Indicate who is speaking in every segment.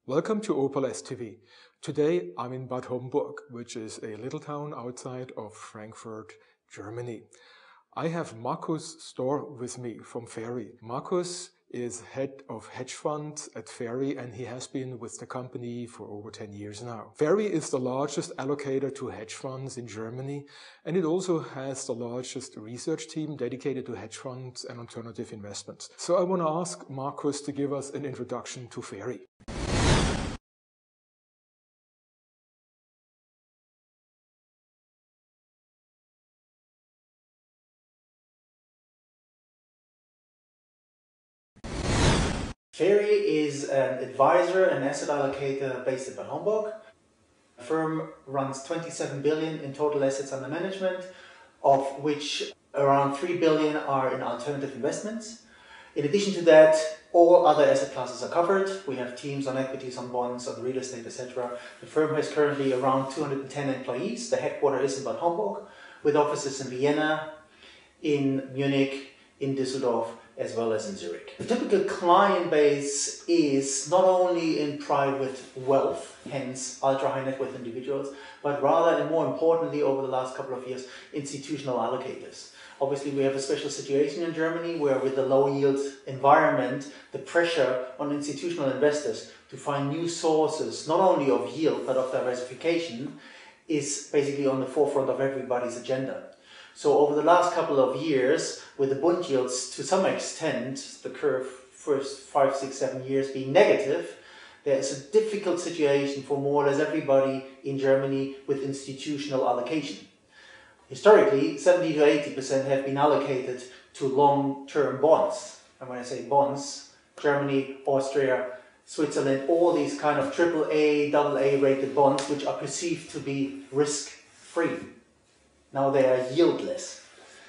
Speaker 1: Welcome to Opel STV. Today I'm in Bad Homburg, which is a little town outside of Frankfurt, Germany. I have Markus Storr with me from FERI. Markus is Head of Hedge Funds at FERI and he has been with the company for over 10 years now. FERI is the largest allocator to hedge funds in Germany, and it also has the largest research team dedicated to hedge funds and alternative investments. So I want to ask Markus to give us an introduction to FERI.
Speaker 2: FERI is an advisor and asset allocator based in Bad Homburg. The firm runs 27 billion in total assets under management, of which around 3 billion are in alternative investments. In addition to that, all other asset classes are covered. We have teams on equities, on bonds, on real estate, etc. The firm has currently around 210 employees. The headquarters is in Bad Homburg, with offices in Vienna, in Munich, in Düsseldorf, as well as in Zurich. The typical client base is not only in private wealth, hence ultra-high net worth individuals, but rather, and more importantly, over the last couple of years, institutional allocators. Obviously, we have a special situation in Germany where, with the low yield environment, the pressure on institutional investors to find new sources, not only of yield, but of diversification, is basically on the forefront of everybody's agenda. So over the last couple of years, with the bond yields to some extent, the curve first 5, 6, 7 years being negative, there is a difficult situation for more or less everybody in Germany with institutional allocation. Historically, 70 to 80% have been allocated to long-term bonds. And when I say bonds, Germany, Austria, Switzerland, all these kind of AAA, AA rated bonds, which are perceived to be risk-free. Now they are yieldless.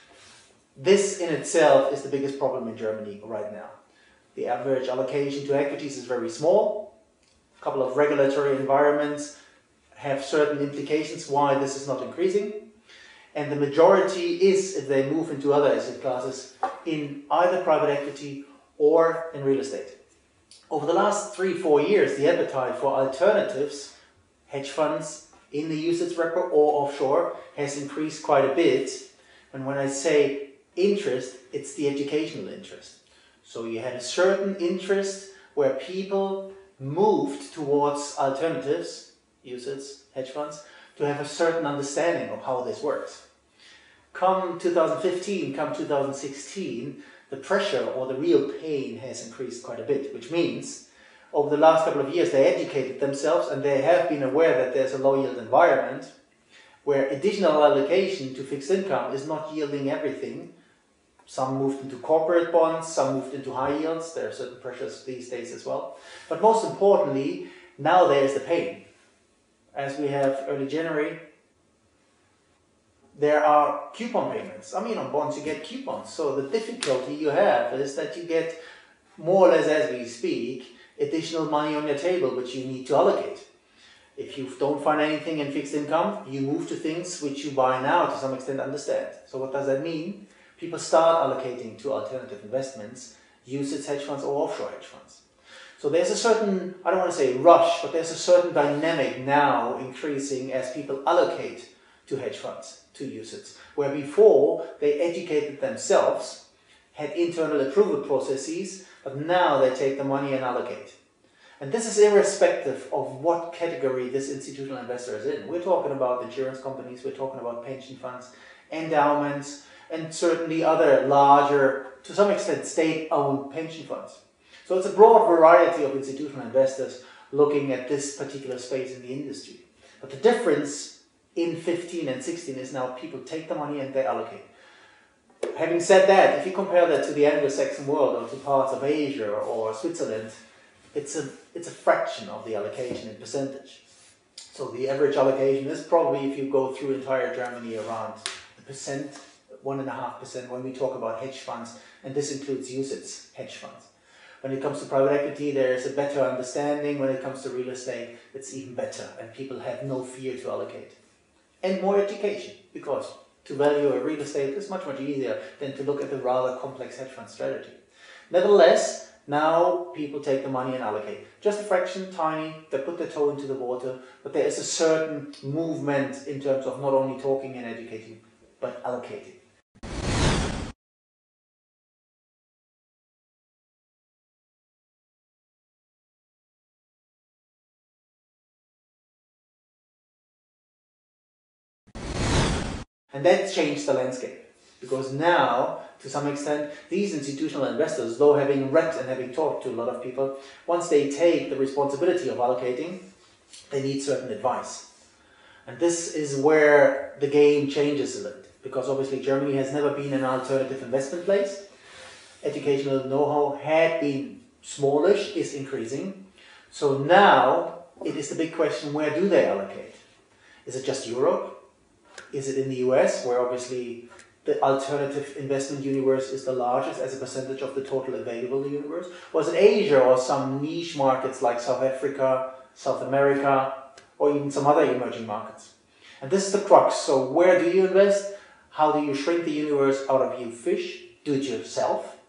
Speaker 2: This in itself is the biggest problem in Germany right now. The average allocation to equities is very small. A couple of regulatory environments have certain implications why this is not increasing. And the majority is, if they move into other asset classes, in either private equity or in real estate. Over the last 3-4 years, the appetite for alternatives, hedge funds, in the UCITS record or offshore has increased quite a bit. And when I say interest, it's the educational interest. So you had a certain interest where people moved towards alternatives, UCITS, hedge funds, to have a certain understanding of how this works. Come 2015, come 2016, the pressure or the real pain has increased quite a bit, which means over the last couple of years, they educated themselves and they have been aware that there's a low yield environment where additional allocation to fixed income is not yielding everything. Some moved into corporate bonds, some moved into high yields. There are certain pressures these days as well. But most importantly, now there is the pain. As we have early January, there are coupon payments. I mean, on bonds you get coupons. So the difficulty you have is that you get, more or less as we speak, additional money on your table which you need to allocate. If you don't find anything in fixed income, you move to things which you by now to some extent understand. So what does that mean? People start allocating to alternative investments, UCITS hedge funds or offshore hedge funds. So there's a certain, I don't want to say rush, but there's a certain dynamic now increasing as people allocate to hedge funds, to UCITS, where before they educated themselves, had internal approval processes, but now they take the money and allocate. And this is irrespective of what category this institutional investor is in. We're talking about insurance companies, we're talking about pension funds, endowments, and certainly other larger, to some extent, state-owned pension funds. So it's a broad variety of institutional investors looking at this particular space in the industry. But the difference in 15 and 16 is now people take the money and they allocate. Having said that, if you compare that to the Anglo-Saxon world or to parts of Asia or Switzerland, it's a fraction of the allocation in percentage. So the average allocation is probably, if you go through entire Germany, around 1.5% when we talk about hedge funds, and this includes UCITS hedge funds. When it comes to private equity, there is a better understanding. When it comes to real estate, it's even better, and people have no fear to allocate. And more education, because to value a real estate is much, much easier than to look at the rather complex hedge fund strategy. Nevertheless, Now people take the money and allocate. Just a fraction, tiny, they put their toe into the water, but there is a certain movement in terms of not only talking and educating, but allocating. And that changed the landscape, because now, to some extent, these institutional investors, though having read and having talked to a lot of people, once they take the responsibility of allocating, they need certain advice. And this is where the game changes a little, because obviously Germany has never been an alternative investment place. Educational know-how had been smallish, is increasing. So now it is the big question, where do they allocate? Is it just Europe? Is it in the US, where obviously the alternative investment universe is the largest as a percentage of the total available universe? Was it Asia or some niche markets like South Africa, South America, or even some other emerging markets? And this is the crux. So where do you invest? How do you shrink the universe out of you fish? Do it yourself.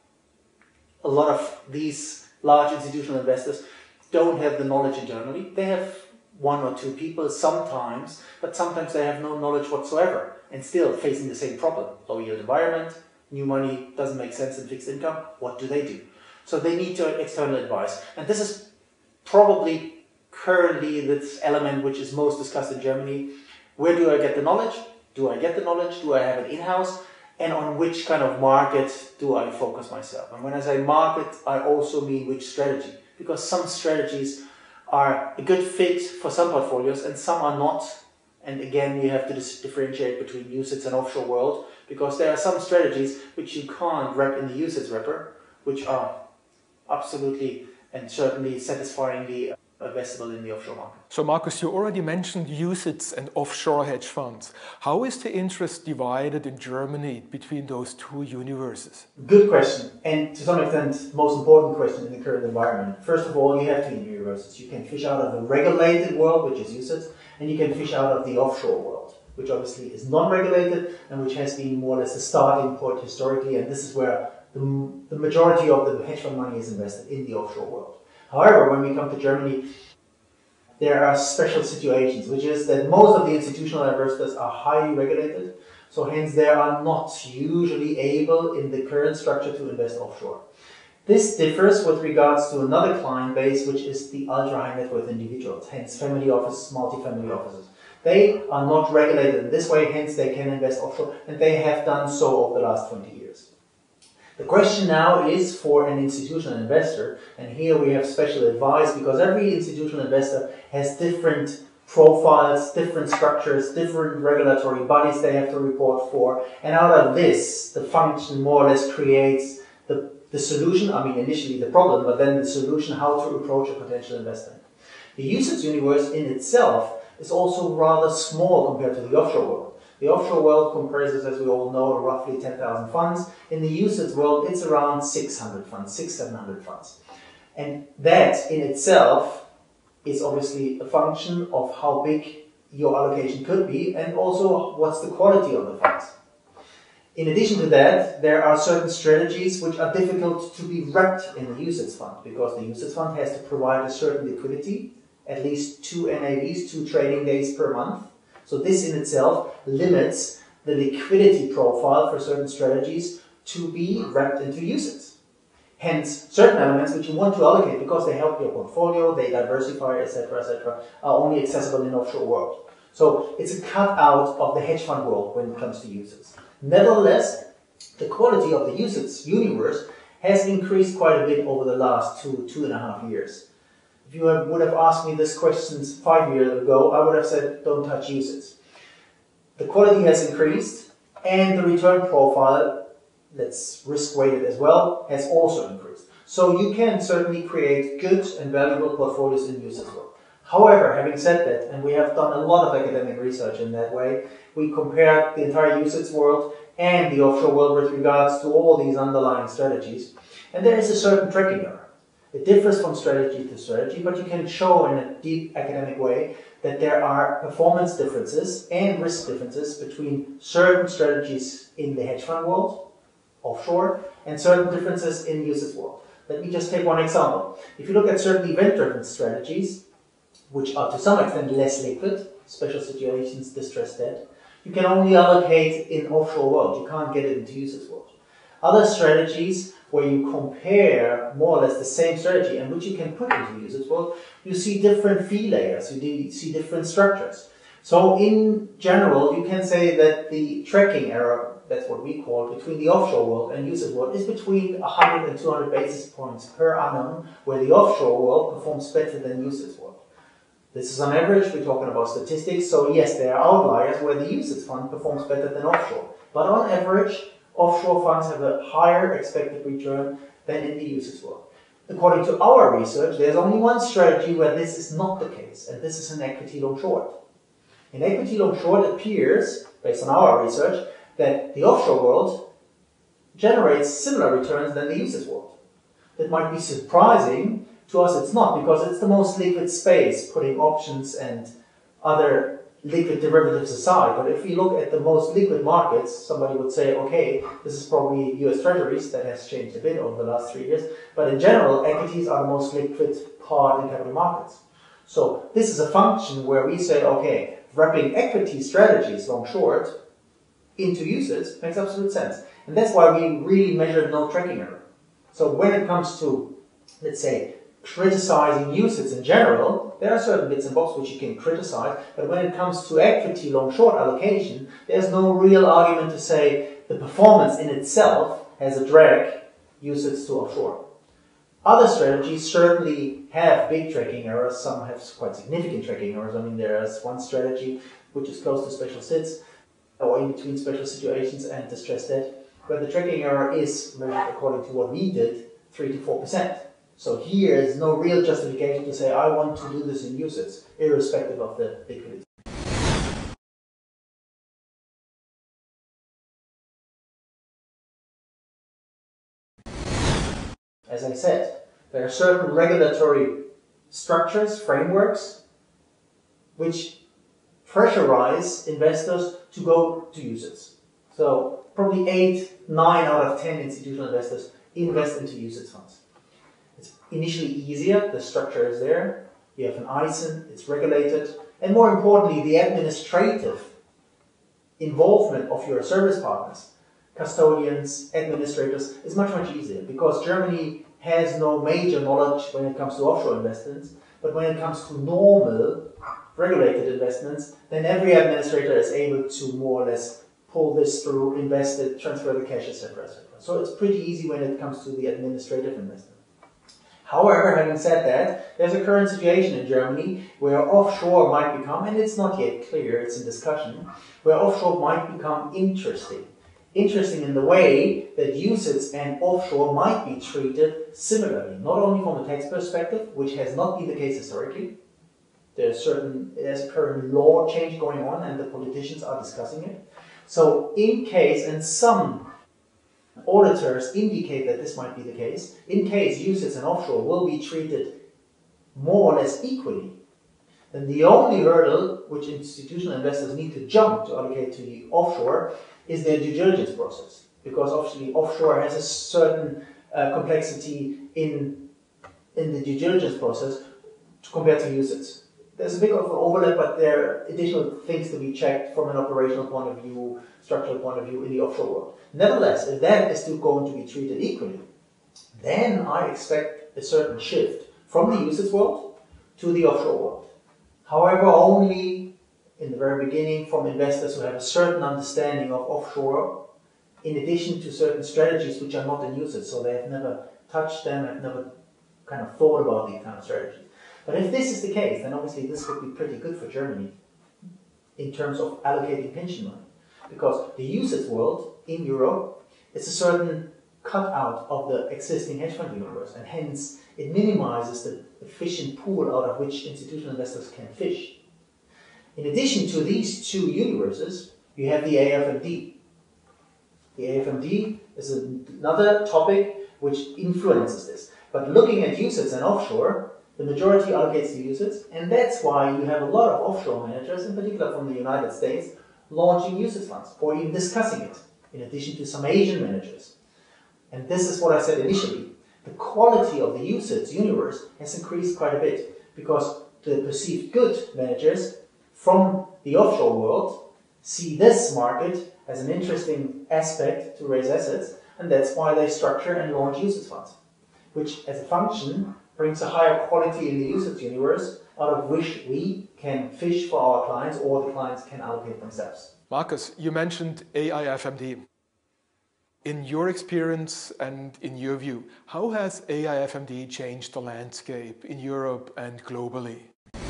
Speaker 2: A lot of these large institutional investors don't have the knowledge internally. They have one or two people sometimes, but sometimes they have no knowledge whatsoever and still facing the same problem. Low yield environment, new money doesn't make sense in fixed income. What do they do? So they need external advice. And this is probably currently this element which is most discussed in Germany. Where do I get the knowledge? Do I get the knowledge? Do I have it in-house? And on which kind of market do I focus myself? And when I say market, I also mean which strategy. Because some strategies are a good fit for some portfolios and some are not. And again, you have to differentiate between UCITS and offshore world, because there are some strategies which you can't wrap in the UCITS wrapper, which are absolutely and certainly satisfyingly investable in the offshore market.
Speaker 1: So Markus, you already mentioned UCITS and offshore hedge funds. How is the interest divided in Germany between those two universes?
Speaker 2: Good question, and to some extent, most important question in the current environment. First of all, you have two universes. You can fish out of the regulated world, which is UCITS, and you can fish out of the offshore world, which obviously is non-regulated and which has been more or less the starting point historically, and this is where the majority of the hedge fund money is invested, in the offshore world. However, when we come to Germany, there are special situations, which is that most of the institutional investors are highly regulated, so hence they are not usually able in the current structure to invest offshore. This differs with regards to another client base, which is the ultra-high net worth individuals, hence family offices, multi-family offices. They are not regulated in this way, hence they can invest offshore, and they have done so over the last 20 years. The question now is for an institutional investor, and here we have special advice because every institutional investor has different profiles, different structures, different regulatory bodies they have to report for, and out of this, the function more or less creates the solution, I mean initially the problem, but then the solution how to approach a potential investment. The UCITS universe in itself is also rather small compared to the offshore world. The offshore world comprises, as we all know, roughly 10,000 funds. In the UCITS world, it's around 600 funds, 600-700 funds. And that in itself is obviously a function of how big your allocation could be and also what's the quality of the funds. In addition to that, there are certain strategies which are difficult to be wrapped in the UCITS fund because the UCITS fund has to provide a certain liquidity, at least 2 NAVs, 2 trading days per month. So this in itself limits the liquidity profile for certain strategies to be wrapped into UCITS. Hence, certain elements which you want to allocate because they help your portfolio, they diversify, etc., are only accessible in offshore world. So it's a cutout of the hedge fund world when it comes to UCITS. Nevertheless, the quality of the UCITS universe has increased quite a bit over the last 2.5 years. If you would have asked me this question 5 years ago, I would have said, don't touch UCITS. The quality has increased, and the return profile, that's risk-weighted as well, has also increased. So you can certainly create good and valuable portfolios in UCITS world. However, having said that, and we have done a lot of academic research in that way, we compared the entire UCITS world and the offshore world with regards to all these underlying strategies, and there is a certain tracking error. It differs from strategy to strategy, but you can show in a deep academic way that there are performance differences and risk differences between certain strategies in the hedge fund world, offshore, and certain differences in UCITS world. Let me just take one example. If you look at certain event-driven strategies, which are to some extent less liquid, special situations, distressed debt, you can only allocate in offshore world. You can't get it into UCITS world. Other strategies where you compare more or less the same strategy and which you can put into UCITS world, you see different fee layers, you see different structures. So in general, you can say that the tracking error, that's what we call, between the offshore world and UCITS world is between 100 and 200 basis points per annum, where the offshore world performs better than UCITS world. This is on average, we're talking about statistics, so yes, there are outliers where the UCITS fund performs better than offshore. But on average, offshore funds have a higher expected return than in the UCITS world. According to our research, there's only one strategy where this is not the case, and this is an equity long short. In equity long short, it appears, based on our research, that the offshore world generates similar returns than the UCITS world. That might be surprising. To us, it's not, because it's the most liquid space, putting options and other liquid derivatives aside. But if we look at the most liquid markets, somebody would say, okay, this is probably US Treasuries. That has changed a bit over the last 3 years. But in general, equities are the most liquid part in capital markets. So this is a function where we say, okay, wrapping equity strategies long short into UCITS makes absolute sense. And that's why we really measured no tracking error. So when it comes to, let's say, criticizing UCITS in general, there are certain bits and bobs which you can criticize, but when it comes to equity long-short allocation, there's no real argument to say the performance in itself has a drag UCITS to offshore. Other strategies certainly have big tracking errors, some have quite significant tracking errors. I mean, there's one strategy which is close to special sits, or in between special situations and distressed debt, where the tracking error is measured according to what we did, 3 to 4%. So here is no real justification to say, I want to do this in UCITS, irrespective of the liquidity. As I said, there are certain regulatory structures, frameworks, which pressurize investors to go to UCITS. So probably 8, 9 out of 10 institutional investors invest into UCITS funds. It's initially easier, the structure is there, you have an ISIN, it's regulated, and more importantly, the administrative involvement of your service partners, custodians, administrators, is much, much easier, because Germany has no major knowledge when it comes to offshore investments, but when it comes to normal regulated investments, then every administrator is able to more or less pull this through, invest it, transfer the cash, etc., etc. So it's pretty easy when it comes to the administrative investment. However, having said that, there's a current situation in Germany where offshore might become, and it's not yet clear, it's in discussion, where offshore might become interesting. Interesting in the way that UCITS and offshore might be treated similarly, not only from a tax perspective, which has not been the case historically. There's a current law change going on and the politicians are discussing it. So in case, and some auditors indicate that this might be the case, in case UCITS and offshore will be treated more or less equally, then the only hurdle which institutional investors need to jump to allocate to the offshore is their due diligence process. Because obviously offshore has a certain complexity in the due diligence process compared to UCITS. There's a bit of an overlap, but there are additional things to be checked from an operational point of view, structural point of view in the offshore world. Nevertheless, if that is still going to be treated equally, then I expect a certain shift from the UCITS world to the offshore world. However, only in the very beginning from investors who have a certain understanding of offshore, in addition to certain strategies which are not in UCITS, so they have never touched them, have never kind of thought about these kind of strategies. But if this is the case, then obviously this would be pretty good for Germany in terms of allocating pension money. Because the UCITS world in Europe is a certain cutout of the existing hedge fund universe, and hence it minimizes the efficient pool out of which institutional investors can fish. In addition to these two universes, you have the AFMD. The AFMD is another topic which influences this. But looking at UCITS and offshore, the majority allocates to UCITS, and that's why you have a lot of offshore managers, in particular from the United States, launching UCITS funds, or even discussing it, in addition to some Asian managers. And this is what I said initially. the quality of the UCITS universe has increased quite a bit, because the perceived good managers from the offshore world see this market as an interesting aspect to raise assets, and that's why they structure and launch UCITS funds, which as a function brings a higher quality in the UCITS universe, out of which we can fish for our clients, or the clients can allocate themselves.
Speaker 1: Markus, you mentioned AIFMD. In your experience and in your view, how has AIFMD changed the landscape in Europe and globally?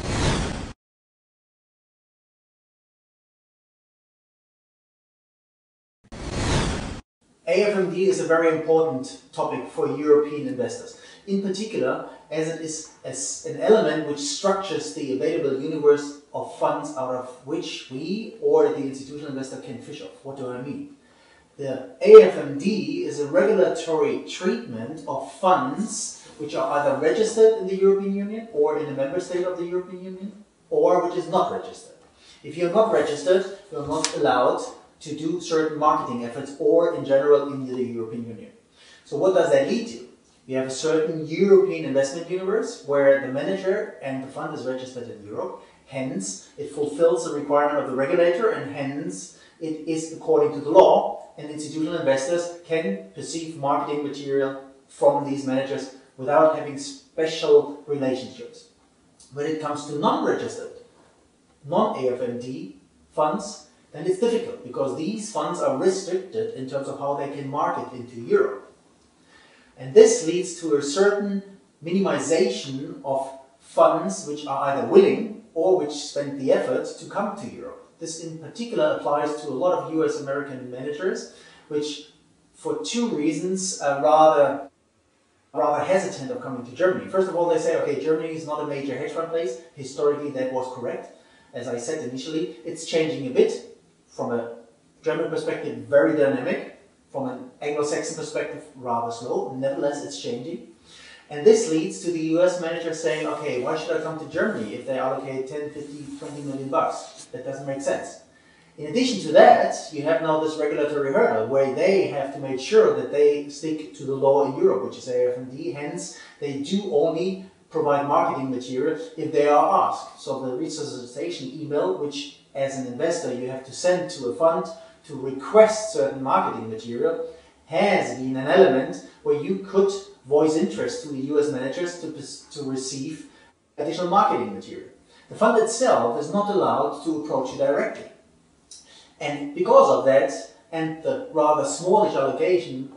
Speaker 2: AFMD is a very important topic for European investors, in particular as it is an element which structures the available universe of funds out of which we or the institutional investor can fish off. What do I mean? The AFMD is a regulatory treatment of funds which are either registered in the European Union or in a member state of the European Union, or which is not registered. If you're not registered, you're not allowed to do certain marketing efforts, or in general in the European Union. So what does that lead to? We have a certain European investment universe where the manager and the fund is registered in Europe, hence it fulfills the requirement of the regulator, and hence it is according to the law, and institutional investors can perceive marketing material from these managers without having special relationships. When it comes to non-registered, non-AFMD funds, then it's difficult, because these funds are restricted in terms of how they can market into Europe. And this leads to a certain minimization of funds which are either willing or which spend the effort to come to Europe. This in particular applies to a lot of US American managers, which for two reasons are rather hesitant of coming to Germany. First of all, they say, okay, Germany is not a major hedge fund place. Historically, that was correct. As I said initially, it's changing a bit. From a German perspective, very dynamic. From an Anglo-Saxon perspective, rather slow. Nevertheless, it's changing. And this leads to the US manager saying, okay, why should I come to Germany if they allocate 10, 50, 20 million bucks? That doesn't make sense. In addition to that, you have now this regulatory hurdle where they have to make sure that they stick to the law in Europe, which is AFMD. Hence, they do only provide marketing material if they are asked. So the resuscitation email, which as an investor you have to send to a fund to request certain marketing material, has been an element where you could voice interest to the US managers to receive additional marketing material. The fund itself is not allowed to approach you directly. And because of that, and the rather smallish allocation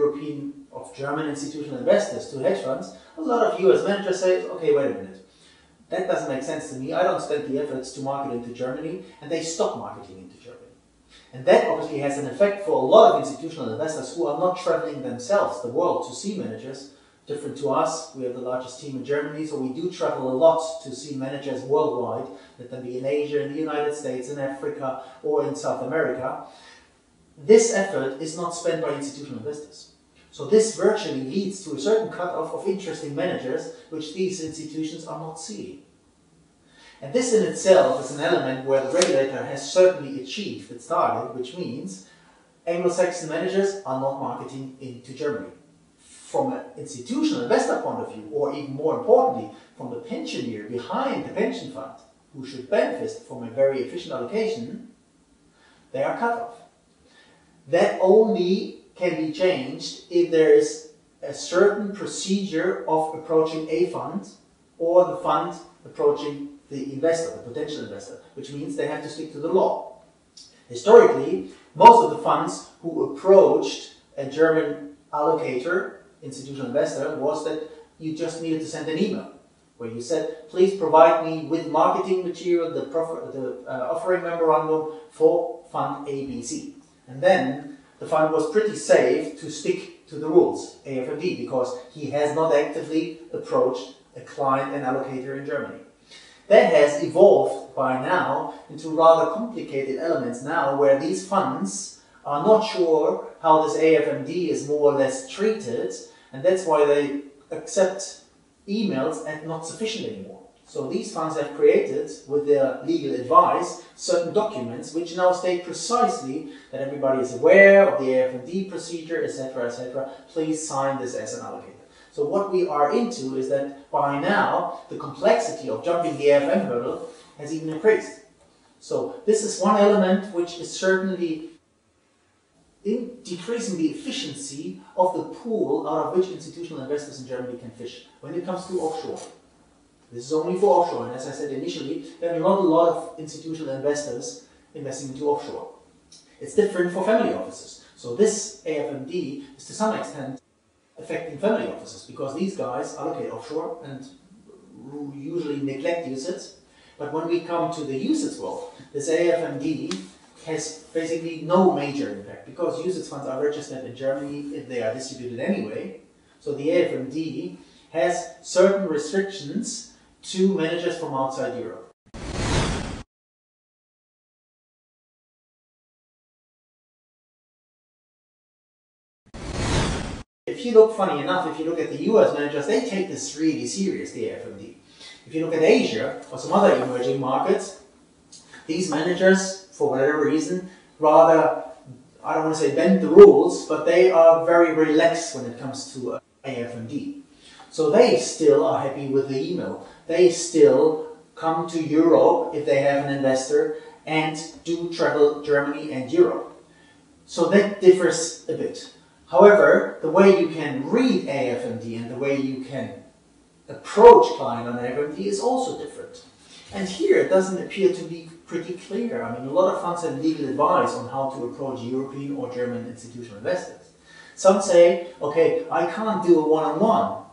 Speaker 2: of German institutional investors to hedge funds, a lot of US managers say, okay, wait a minute. That doesn't make sense to me. I don't spend the efforts to market into Germany, and they stop marketing into Germany. And that obviously has an effect for a lot of institutional investors who are not traveling themselves the world to see managers. Different to us, we have the largest team in Germany, so we do travel a lot to see managers worldwide, let them be in Asia, in the United States, in Africa, or in South America. This effort is not spent by institutional investors. So this virtually leads to a certain cutoff of interesting managers which these institutions are not seeing. And this in itself is an element where the regulator has certainly achieved its target, which means Anglo-Saxon managers are not marketing into Germany. From an institutional investor point of view, or even more importantly, from the pensioner behind the pension fund, who should benefit from a very efficient allocation, they are cut off. That only can be changed if there is a certain procedure of approaching a fund or the fund approaching the investor, the potential investor, which means they have to stick to the law. Historically, most of the funds who approached a German allocator, institutional investor, was that you just needed to send an email where you said, please provide me with marketing material, the offering memorandum for fund ABC. And then the fund was pretty safe to stick to the rules, AFMD, because he has not actively approached a client and allocator in Germany. That has evolved by now into rather complicated elements now, where these funds are not sure how this AFMD is more or less treated, and that's why they accept emails as not sufficient anymore. So these funds have created, with their legal advice, certain documents which now state precisely that everybody is aware of the AFMD procedure, etc., etc. Please sign this as an allocator. So what we are into is that by now, the complexity of jumping the AFM hurdle has even increased. So this is one element which is certainly decreasing the efficiency of the pool out of which institutional investors in Germany can fish when it comes to offshore. This is only for offshore, and as I said initially, there are not a lot of institutional investors investing into offshore. It's different for family offices. So this AFMD is to some extent affecting family offices because these guys allocate offshore and usually neglect UCITS. But when we come to the UCITS world, this AFMD has basically no major impact because UCITS funds are registered in Germany if they are distributed anyway. So the AFMD has certain restrictions to managers from outside Europe. If you look, funny enough, if you look at the US managers, they take this really serious, the AFMD. If you look at Asia or some other emerging markets, these managers, for whatever reason, rather, I don't want to say bend the rules, but they are very relaxed when it comes to AFMD. So they still are happy with the email. They still come to Europe if they have an investor and do travel Germany and Europe. So that differs a bit. However, the way you can read AFMD and the way you can approach client on AFMD is also different. And here it doesn't appear to be pretty clear. I mean, a lot of funds have legal advice on how to approach European or German institutional investors. Some say, okay, I can't do a one-on-one,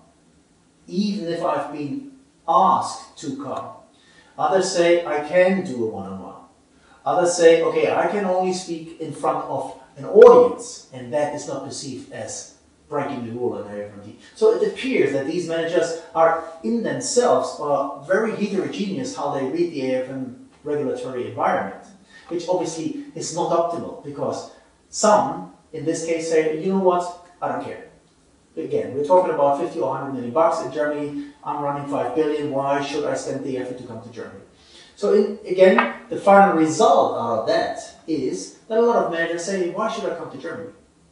Speaker 2: even if I've been asked to come. Others say, I can do a one-on-one. Others say, okay, I can only speak in front of an audience, and that is not perceived as breaking the rule on AFMD. So it appears that these managers are in themselves are very heterogeneous how they read the AFM regulatory environment, which obviously is not optimal because some, in this case, say, you know what, I don't care. Again, we're talking about 50 or 100 million bucks in Germany. I'm running 5 billion. Why should I spend the effort to come to Germany? So again, the final result out of that is that a lot of managers say, why should I come to Germany?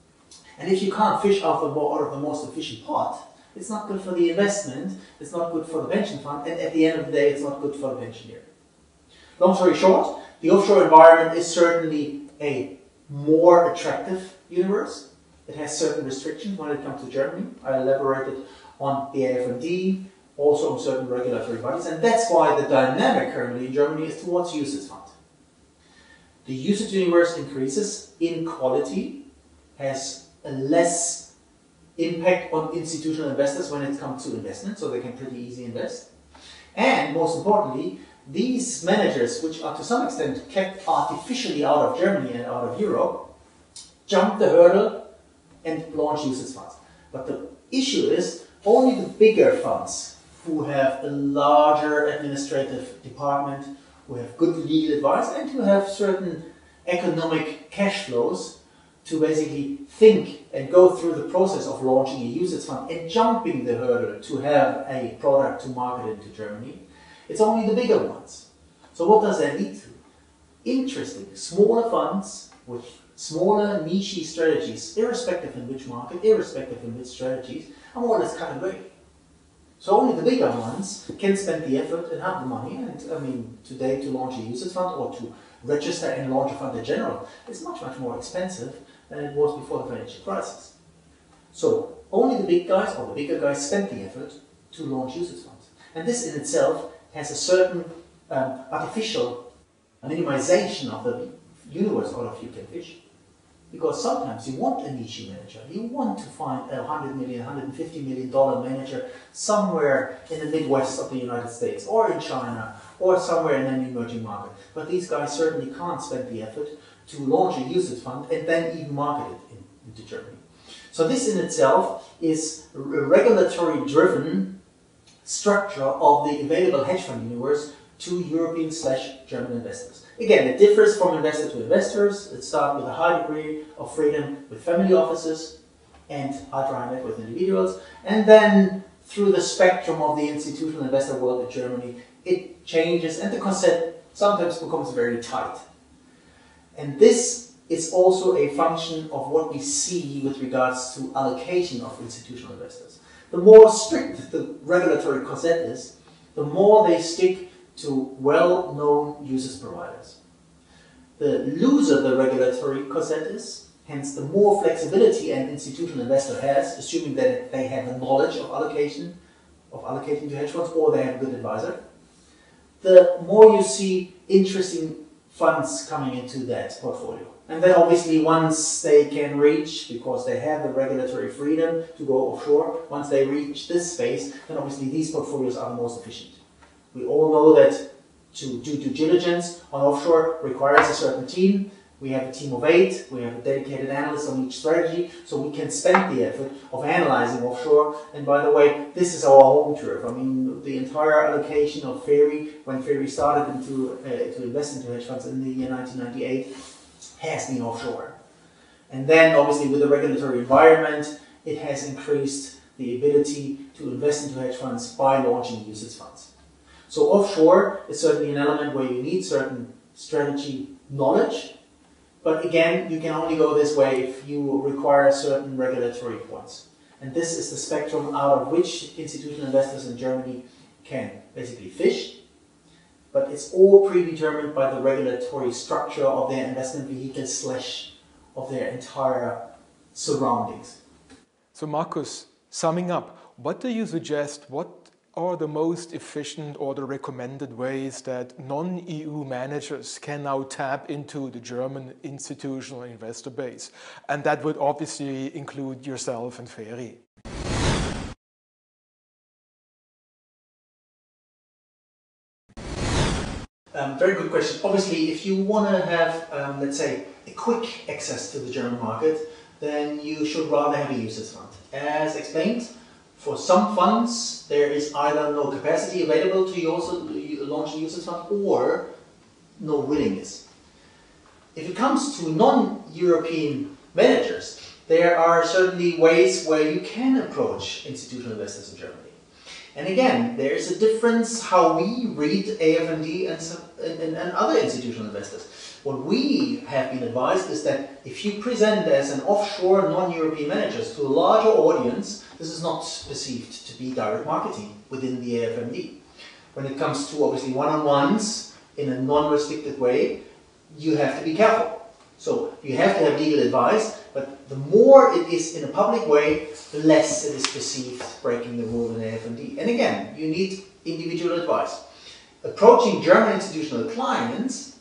Speaker 2: And if you can't fish out of the most efficient pot, it's not good for the investment, it's not good for the pension fund, and at the end of the day, it's not good for the pensioner. Long story short, the offshore environment is certainly a more attractive universe. It has certain restrictions when it comes to Germany. I elaborated on the AFMD, also on certain regulatory bodies, and that's why the dynamic currently in Germany is towards UCITS fund. The UCITS universe increases in quality, has a less impact on institutional investors when it comes to investment, so they can pretty easily invest. And most importantly, these managers, which are to some extent kept artificially out of Germany and out of Europe, jump the hurdle and launch UCITS funds. But the issue is only the bigger funds who have a larger administrative department, who have good legal advice, and who have certain economic cash flows to basically think and go through the process of launching a UCITS fund and jumping the hurdle to have a product to market into Germany. It's only the bigger ones. So what does that lead to? Interesting, smaller funds with smaller niche strategies, irrespective in which market, irrespective in which strategies, are more or less cut away. So only the bigger ones can spend the effort and have the money. And I mean, today to launch a UCITS fund or to register and launch a fund in general is much, much more expensive than it was before the financial crisis. So only the big guys or the bigger guys spend the effort to launch UCITS funds. And this in itself has a certain artificial minimization of the universe out of you can fish. Because sometimes you want a niche manager, you want to find a $100 million, $150 million manager somewhere in the Midwest of the United States, or in China, or somewhere in an emerging market. But these guys certainly can't spend the effort to launch a UCITS fund and then even market it into Germany. So this in itself is a regulatory-driven structure of the available hedge fund universe to European/German investors. Again, it differs from investor to investors. It starts with a high degree of freedom with family offices and ultra-high net worth individuals. And then through the spectrum of the institutional investor world in Germany, it changes and the concept sometimes becomes very tight. And this is also a function of what we see with regards to allocation of institutional investors. The more strict the regulatory corset is, the more they stick to well-known users providers. The looser the regulatory corset is, hence the more flexibility an institutional investor has, assuming that they have a knowledge of allocating to hedge funds or they have a good advisor, the more you see interesting funds coming into that portfolio. And then obviously once they can reach, because they have the regulatory freedom to go offshore, once they reach this space, then obviously these portfolios are the most efficient. We all know that to do due diligence on offshore requires a certain team. We have a team of 8, we have a dedicated analyst on each strategy, so we can spend the effort of analyzing offshore. And by the way, this is our home turf. I mean, the entire allocation of FERI, when FERI started to invest into hedge funds in the year 1998, has been offshore. And then obviously with the regulatory environment, it has increased the ability to invest into hedge funds by launching UCITS funds. So offshore is certainly an element where you need certain strategy knowledge. But again, you can only go this way if you require certain regulatory points. And this is the spectrum out of which institutional investors in Germany can basically fish. But it's all predetermined by the regulatory structure of their investment vehicle / of their entire surroundings.
Speaker 1: So Markus, summing up, what do you suggest? What are the most efficient or the recommended ways that non-EU managers can now tap into the German institutional investor base? And that would obviously include yourself and FERI.
Speaker 2: Very good question. Obviously, if you want to have, let's say, a quick access to the German market, then you should rather have a UCITS fund. As explained, for some funds, there is either no capacity available to launch a UCITS fund or no willingness. If it comes to non-European managers, there are certainly ways where you can approach institutional investors in Germany. And again, there is a difference how we read AFMD and other institutional investors. What we have been advised is that if you present as an offshore non-European managers to a larger audience, this is not perceived to be direct marketing within the AFMD. When it comes to obviously one-on-ones in a non-restricted way, you have to be careful. So you have to have legal advice, but the more it is in a public way, the less it is perceived breaking the rule in AFMD. And again, you need individual advice. Approaching German institutional clients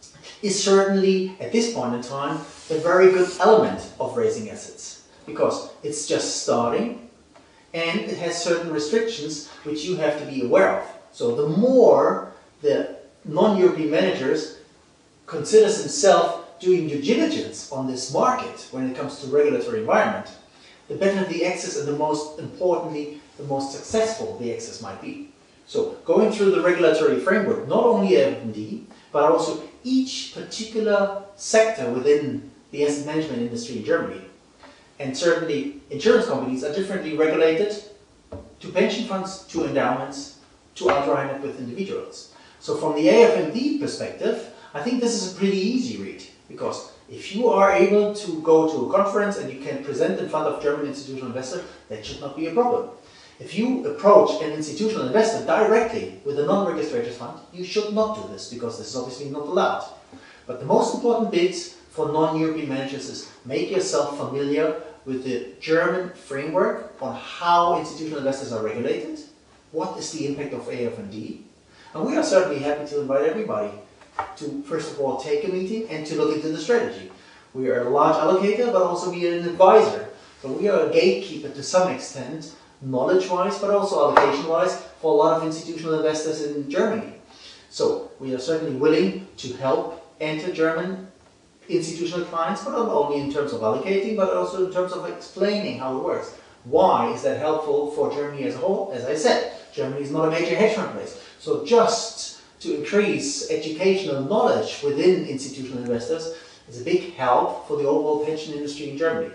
Speaker 2: is certainly, at this point in time, a very good element of raising assets, because it's just starting and it has certain restrictions which you have to be aware of. So the more the non-European managers considers himself doing due diligence on this market when it comes to regulatory environment, the better the access and the most importantly, the most successful the access might be. So going through the regulatory framework, not only AFMD, but also each particular sector within the asset management industry in Germany. And certainly insurance companies are differently regulated to pension funds, to endowments, to ultra-high net worth individuals. So from the AFMD perspective, I think this is a pretty easy read, because if you are able to go to a conference and you can present in front of German institutional investors, that should not be a problem. If you approach an institutional investor directly with a non-registered fund, you should not do this, because this is obviously not allowed. But the most important bit for non-European managers is make yourself familiar with the German framework on how institutional investors are regulated, what is the impact of AFMD, and we are certainly happy to invite everybody to, first of all, take a meeting and to look into the strategy. We are a large allocator, but also we are an advisor. So we are a gatekeeper to some extent, knowledge-wise, but also allocation-wise, for a lot of institutional investors in Germany. So we are certainly willing to help enter German institutional clients, but not only in terms of allocating, but also in terms of explaining how it works. Why is that helpful for Germany as a whole? As I said, Germany is not a major hedge fund place. So just to increase educational knowledge within institutional investors is a big help for the overall pension industry in Germany.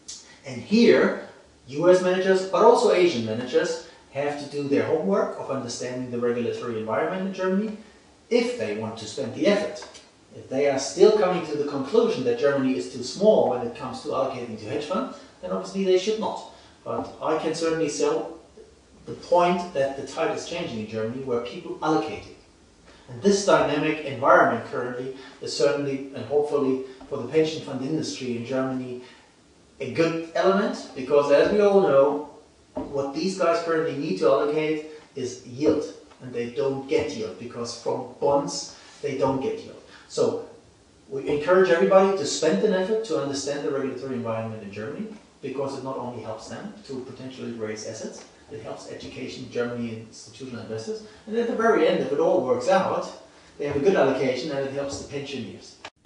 Speaker 2: And here, US managers, but also Asian managers, have to do their homework of understanding the regulatory environment in Germany if they want to spend the effort. If they are still coming to the conclusion that Germany is too small when it comes to allocating to hedge funds, then obviously they should not. But I can certainly sell the point that the tide is changing in Germany, where people allocate it. And this dynamic environment currently is certainly, and hopefully for the pension fund industry in Germany, a good element, because as we all know, what these guys currently need to allocate is yield, and they don't get yield, because from bonds they don't get yield. So we encourage everybody to spend an effort to understand the regulatory environment in Germany, because it not only helps them to potentially raise assets, it helps education, Germany, institutional investors, and at the very end, if it all works out, they have a good allocation and it helps the pensioners.